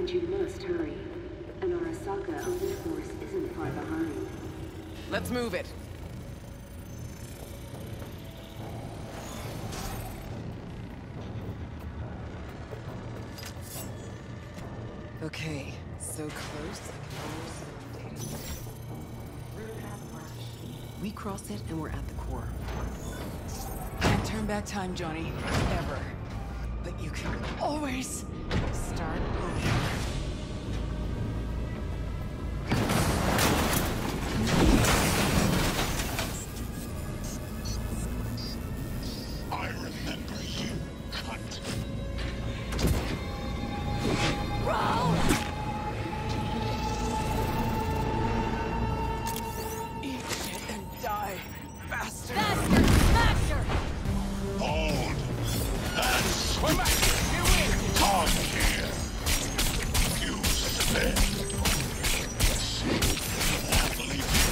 And you must hurry. An Arasaka elite force isn't far behind. Let's move it. Okay, so close. We cross it and we're at the core. Can't turn back time, Johnny. Ever. But you can always start over. I remember you, cunt. Roll! Eat shit and die, bastard! Bastard smasher! Hold and Come back! You win! come here. You spit. Won't leave you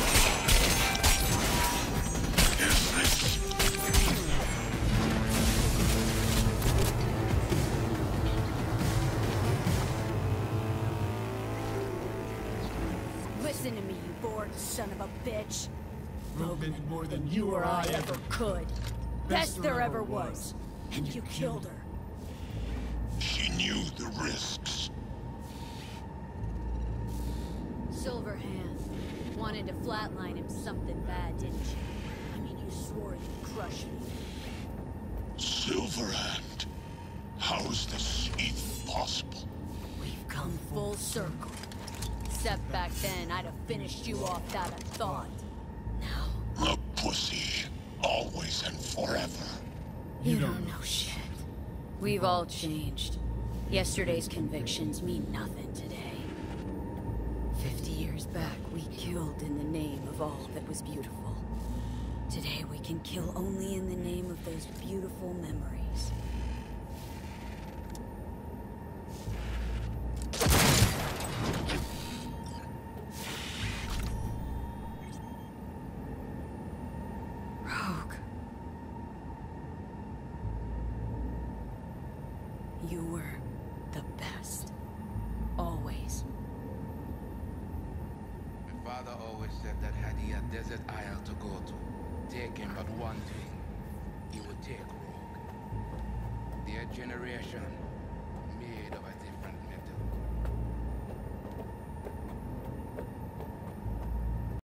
alive. Is this? Listen to me, you bored son of a bitch. Rogue meant more than you or I ever could. Best there ever was. And you killed her. She knew the risks. Silverhand wanted to flatline him something bad, didn't you? I mean, you swore you'd crush me. Silverhand. How is this even possible? We've come full circle. Except back then, I'd have finished you off without a thought. Now, A pussy. Always and forever. you don't know shit. We've all changed. Yesterday's convictions mean nothing today. 50 years back, we killed in the name of all that was beautiful. Today, we can kill only in the name of those beautiful memories. Rogue. You were the best. Always. My father always said that had he a desert isle to go to, take him but one thing. He would take Rogue. Their generation made of a different